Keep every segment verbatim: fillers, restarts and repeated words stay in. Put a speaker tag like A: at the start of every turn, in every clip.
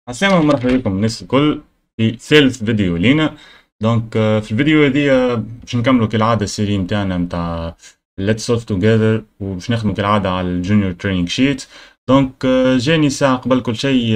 A: السلام مرحبا بكم الناس الكل في ثالث فيديو لينا. دونك آه، في الفيديو هذي آه، باش نكملوا كالعادة السيري متاعنا متاع Let's Solve Together، وباش نخدموا كالعادة على الجونيور تريننج شيت. دونك آه، جاني ساعة قبل كل شيء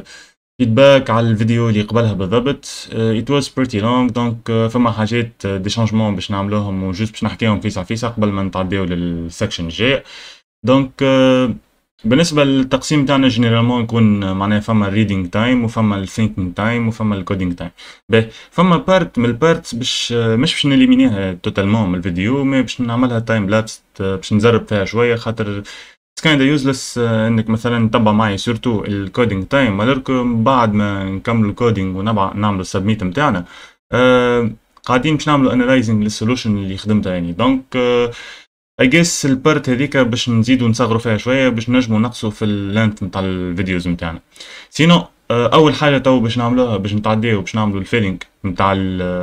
A: فيدباك على الفيديو اللي قبلها بالضبط. uh, it was pretty long. دونك uh, فما حاجات دي شانجمون باش نعملوهم وجوست باش نحكيهم فيسا فيسا قبل ما نتعداو للسكشن الجاي. دونك uh, بالنسبة للتقسيم تاعنا جينيرالمون يكون معناها فما ريدينج تايم وفما الثينكينج تايم وفما الكودينج تايم. باهي فما بارت من البارتس باش مش باش نليمينيها توتالمون من الفيديو، مي باش نعملها تايم لابس باش نزرب فيها شوية، خاطر it's kinda useless انك مثلا تتبع معي سورتو الكودينج تايم مالركم بعد ما نكمل الكودينج ونعمل السبميت متاعنا أه قاعدين باش نعملوا انالايزنج للسولوشن اللي خدمتها يعني. دونك أه I guess البارت هذيك باش نزيدو نصغروا فيها شويه باش نجمو نقصوا في اللينث نتاع الفيديوز نتاعنا. سينو اول حاجه تو باش نعملوها باش نتعداو باش نعملوا الفيلينج نتاع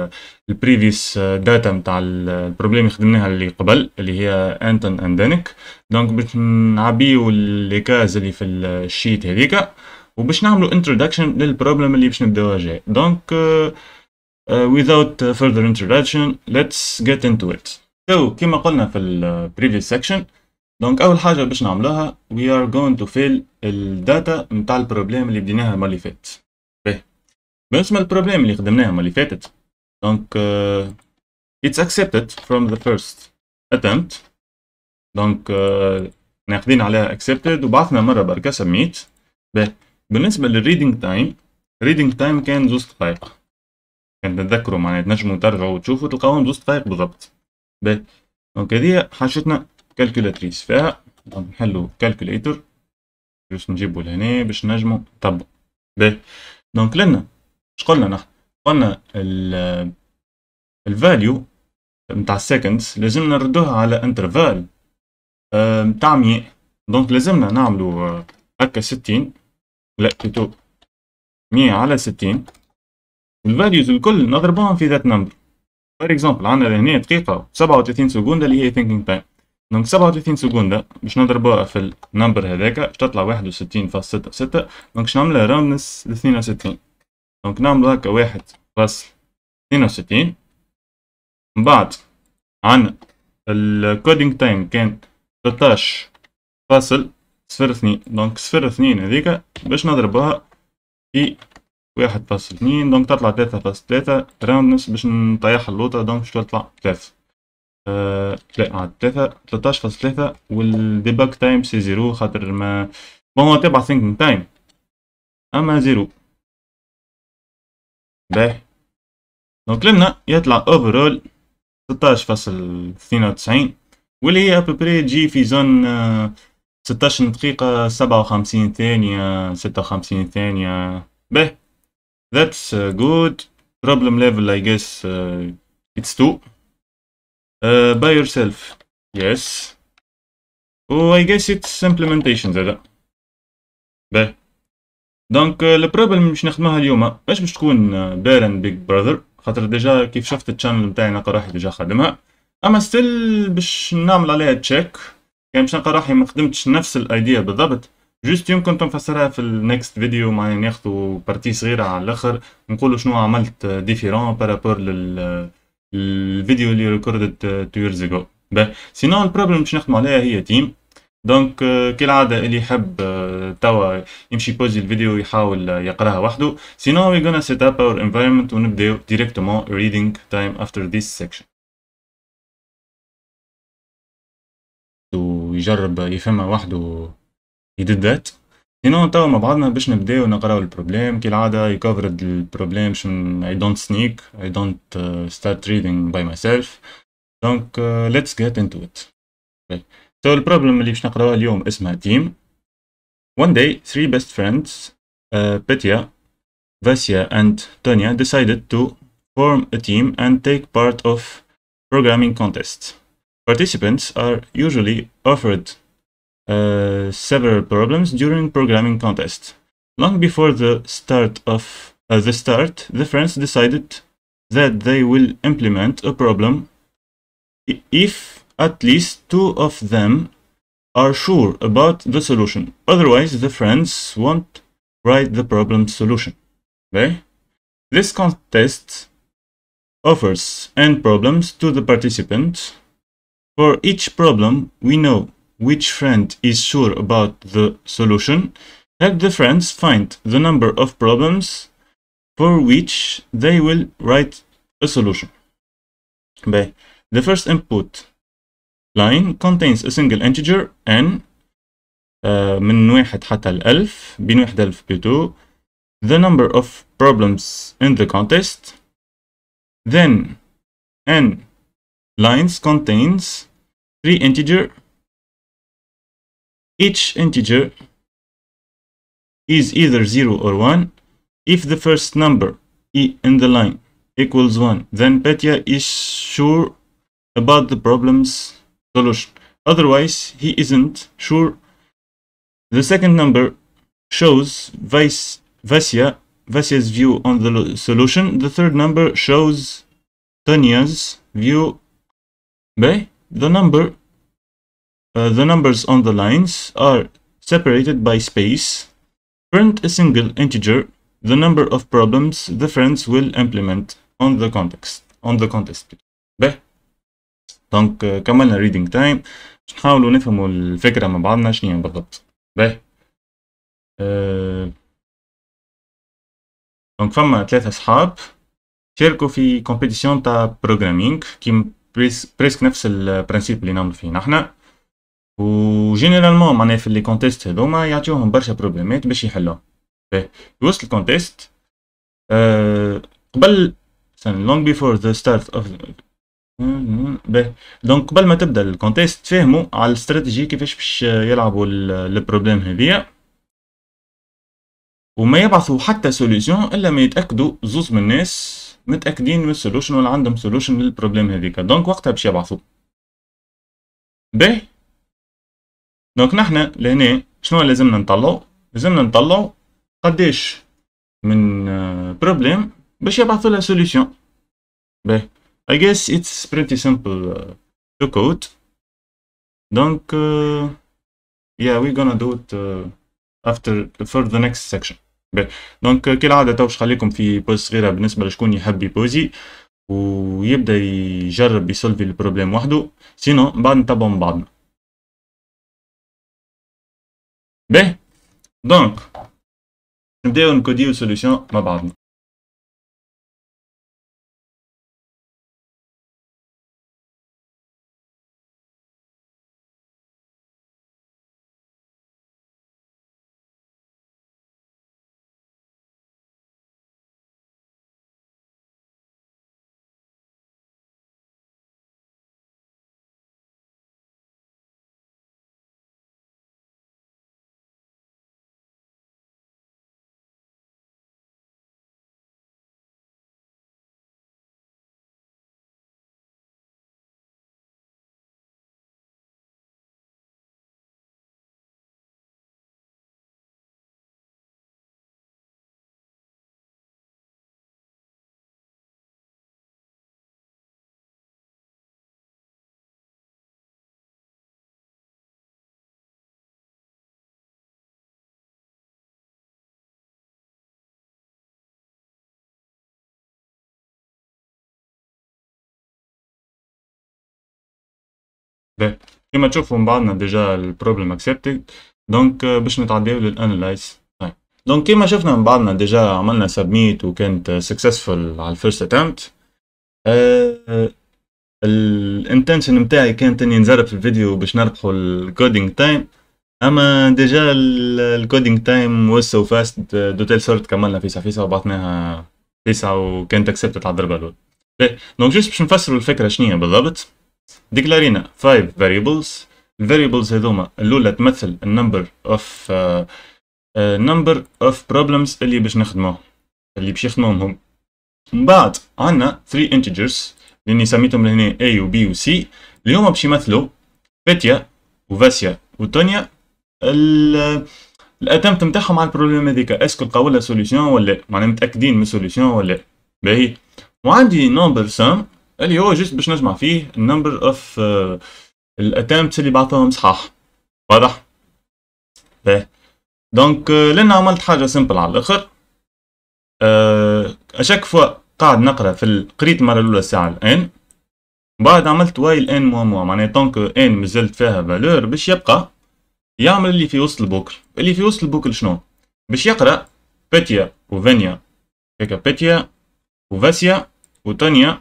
A: البريفيس داتا نتاع البروبليم اللي خدمناها اللي قبل اللي هي انتون اند دينيك. دونك باش نعبيو لي كاز اللي في الشيت هذيك وباش نعملوا انتروداكشن للبروبلم اللي باش نبداوها جاي. دونك uh, uh, without further introduction let's get into it. So كما قلنا في ال previous section، دونك أول حاجة باش نعملوها we are going to fill الداتا متاع البروبليم اللي بديناها المرة اللي فاتت. باهي بالنسبة للبروبليم اللي خدمناها المرة اللي فاتت، دونك uh, it's accepted from the first attempt. دونك uh, ناخدين عليها accepted وبعثنا مرة بركة submit. باهي بالنسبة للريدينج تايم، ريدينج تايم كان زوز دقايق، كان تتذكروا معناها تنجموا ترجعوا وتشوفوا تلقاوهم زوز دقايق بالضبط. باهي دونك هذه حاجتنا كالكولاتريس فيها. دونك نحلو كالكوليتر باش نجيبو لهنا باش نجمو نطبقو. باهي دونك لنا اش قلنا نحن؟ قلنا ال الفاليو نتاع السكندز لازمنا نردوها على انترفال نتاع مية. دونك لازمنا نعملو هكا ستين، لا بلوتو مية على ستين، الفاليوز الكل نضربوهم في ذات نمبر. فور اكزومبل عندنا لهنا دقيقة سبعة وثلاثين سكوندة اللي هي ثينكينج تايم. دونك سبعة وثلاثين سكوندة باش نضربوها في النمبر هذاك باش تطلع واحد وستين فاصلة ستة ستة. دونك باش نعملها راوندنس لاثنين وستين. دونك نعملو هكا واحد فاصلة اثنين وستين. من بعد عندنا الكودينج تايم كان ثلاثطاش فاصلة صفر اثنين. دونك صفر اثنين هذيك باش نضربوها في واحد فاصلة اثنين. دونك تطلع ثلاثة فاصلة ثلاثة راوندنس باش نطيحها اللوطة. دونك باش تطلع ثلاثة أه لا عاد ثلاثة ثلاثطاش فاصلة ثلاثة. والديباج تايم سي زيرو خاطر ما بون هو تبع ثينكينج تايم اما زيرو. باهي دونك لنا يطلع اوفرول ستطاش فاصلة اثنين وتسعين واللي هي ابوبري تجي في زون أه ستطاش دقيقة سبعة وخمسين ثانية ستة وخمسين ثانية. باهي that's uh, good. problem level I guess uh, it's two. Uh, by yourself yes. و I guess it's implementation زادا. باهي دونك البروبلم اللي باش نخدموها اليوم مش باش تكون بارن بيج براذر خاطر ديجا كيف شفت الشانل نتاعي نلقى روحي ديجا خادمها، اما ستيل باش نعمل عليها تشيك. يعني باش نلقى روحي ما خدمتش نفس الايديا بالضبط، جوست يمكن تنفسرها في النكست فيديو معناها ناخدو بارتي صغيرة على الاخر نقولو شنو عملت ديفيرون بارابور لل الفيديو اللي ريكوردت تو ييرز اجو. باهي سينو البروبلم باش نخدمو عليها هي تيم. دونك كالعادة اللي يحب توا يمشي بوزي الفيديو يحاول يقراها وحده. سينو we gonna set up our environment ونبداو directement reading time after this section. ويجرب يفهمها وحده he did that. سينو توا مع بعضنا باش نبداو نقراو البروبليم كالعادة. you covered البروبليم I don't sneak I don't uh, start reading by myself. دونك uh, let's get into it. okay. So البروبلم اللي باش نقراوها اليوم اسمها team. One day three best friends uh, Petya, Vasya and Tonya decided to form a team and take part of programming contests. Participants are usually offered uh, several problems during programming contests. Long before the start of uh, the start, the friends decided that they will implement a problem if at least two of them are sure about the solution. Otherwise, the friends won't write the problem solution. Okay? This contest offers n problems to the participant. For each problem, we know which friend is sure about the solution. Help the friends find the number of problems for which they will write a solution. Okay. The first input line contains a single integer n uh, من واحد حتى الألف بين واحد ألف بتو. The number of problems in the contest. Then n lines contains three integer. Each integer is either zero or one. If the first number in the line equals one, then Petya is sure about the problem's solution. Otherwise, he isn't sure. The second number shows Vice, Vasya, Vasya's view on the solution. The third number shows Tanya's view. By the number, uh, the numbers on the lines are separated by space. Print a single integer, the number of problems the friends will implement on the context, on the contest. به دونك كملنا reading time. نحاولوا نفهموا الفكرة مع بعضنا شنو بالضبط. به أه... دونك فما ثلاثة أصحاب شاركوا في كومبيتيسيون تاع بروغرامينغ كيم بريس بريسك نفس البرانسيب اللي نعملوا فيه نحنا، وجينيرالمون معناها في لي كونتيست هذوما يعطيوهم برشا بروبليمات باش يحلوهم. به يوصل الكونتيست أه... قبل long before the start of به دونك قبل ما تبدا الكونتيست فهموا على الاستراتيجي كيفاش باش يلعبوا البروبليم هذيا، وما يبعثوا حتى سوليوشن الا ما يتاكدوا زوز من الناس متاكدين من السوليوشن ولا عندهم سوليوشن للبروبليم هذيك. دونك وقتها باش يبعثوا. به دونك نحنا لهنا شنو لازمنا نطلعوا؟ لازمنا نطلعوا قداش من بروبليم باش يبعثوا لها solution. به I guess it's pretty simple uh, to code. Donc uh, yeah, we're gonna do it uh, after for the next section. به دونك uh, كالعادة تو باش خليكم في بوز صغيرة بالنسبة لشكون يحب يبوزي ويبدا يجرب يسولفي البروبليم وحده، سينو بعد نتبعوا من بعضنا. به دونك نبداو نكوديو solution مع بعضنا. به كيما تشوفوا من بعضنا ديجا البروبلم اكسبتد. دونك باش نتعداو للانالايز. طيب دونك كيما شفنا من بعضنا ديجا عملنا سبميت وكانت سكسسفول على الفيرست اتمت. أه الانتنشن نتاعي كانت اني نزرب في الفيديو باش نربحوا الكودينج تايم، اما ديجا الكودينج تايم واز سو فاست دو تيل سورت كملنا فيسا فيسا وبعثناها فيسا وكانت اكسبتد على الضربه الاولى. دونك جوست باش نفسروا الفكره شنو بالضبط. ديكلارينا five variables. الفاريبلز هذوما الاولى تمثل النمبر اوف نمبر اوف بروبلمز اللي باش نخدموه اللي باش يخدموهم هم. من بعد عندنا three integers اللي سميتهم لهنا A و B و C اللي هما باش يمثلوا بيتيا وفاسيا وتونيا الاتمت نتاعهم على البروبليم هذيك، اسكو لقاو لها سوليوشن ولا معناها متاكدين من السوليوشن ولا. باهي وعندي نمبر سام اللي هو جست باش نجمع فيه النمبر اوف الاتمتس اللي بعثوهم صحاح. واضح؟ باهي دونك لان عملت حاجه سيمبل على الاخر. اشاك فوا قاعد نقرا في ال- قريت المره الاولى الساعه الان، بعد عملت وايل ان موا موا معناها طونك ان مازلت فيها فالور باش يبقى يعمل اللي في وسط البوكل. اللي في وسط البوكل شنو؟ باش يقرا باتيا وفانيا، هيك باتيا وفاسيا وتانيا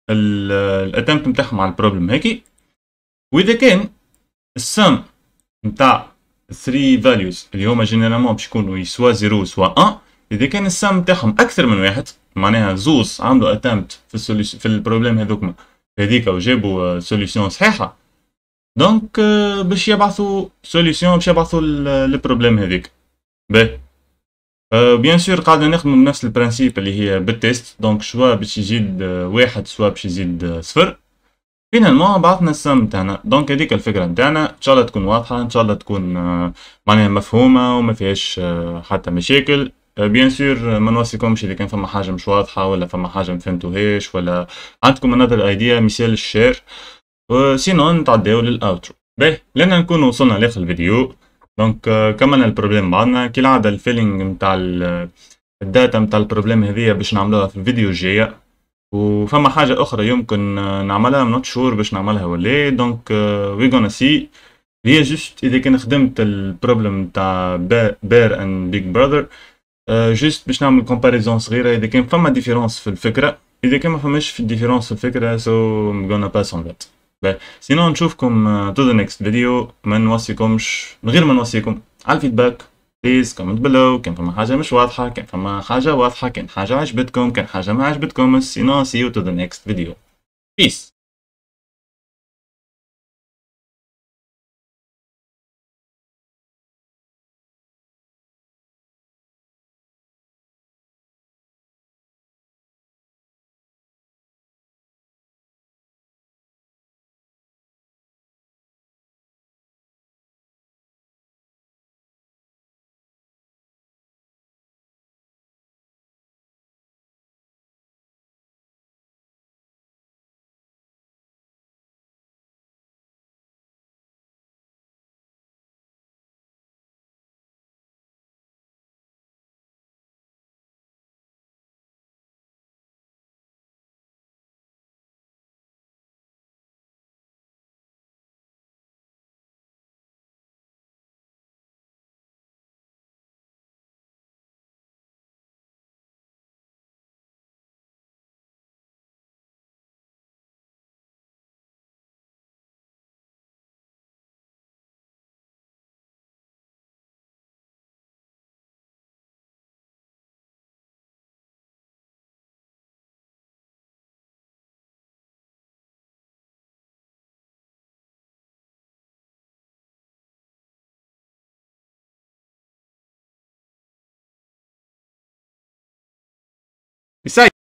A: الاتمت نتاعهم على البروبلم هيك، واذا كان السم نتاع ثلاثة فاليوز اللي هما جينيرالمون باش يكونوا سوا صفر سوا واحد، اذا كان السم نتاعهم اكثر من واحد معناها زوز عملوا اتمت في السوليسيون في البروبليم هذوكما هذيك وجابوا سوليسيون صحيحه، دونك باش يبعثوا سوليسيون باش يبعثوا البروبليم هذيك. باهي بيان سور قاعدة نخدمو بنفس البرانسيب اللي هي بالتيست، دونك شوا باش يزيد واحد سوا باش يزيد صفر، فينالمون بعثنا السم نتاعنا. دونك هذيك الفكرة نتاعنا، ان شاء الله تكون واضحة، ان شاء الله تكون معناها مفهومة وما فيهاش حتى مشاكل. بيان سور ما نوصيكمش اذا كان فما حاجة مش واضحة ولا فما حاجة مفهمتوهاش ولا عندكم انذر ايديا مثال الشير، سينو نتعداو للاوترو. باهي لان نكون وصلنا لاخر الفيديو، دونك كملنا البروبليم بعضنا كالعادة. الفيلينج نتاع الداتا نتاع البروبليم هذيا باش نعملوها في الفيديو الجاية، وفما حاجة أخرى يمكن نعملها من شهور باش نعملها ولا، دونك وي غانا سي. هي جوست إذا كان خدمت البروبلم نتاع بير أند بيج براذر، جوست باش نعمل كومباريزون صغيرة إذا كان فما ديفيرونس في الفكرة، إذا كان ما فماش في الديفيرونس في الفكرة so I'm gonna pass on that. باهي سينو نشوفكم to the next video. ما نوصيكمش من غير ما نوصيكم على الفيدباك، بليز كومنت بلو كان فما حاجة مش واضحة، كان فما حاجة واضحة، كان حاجة عجبتكم، كان حاجة ما عجبتكم. سينو see you to the next video. Peace. Besides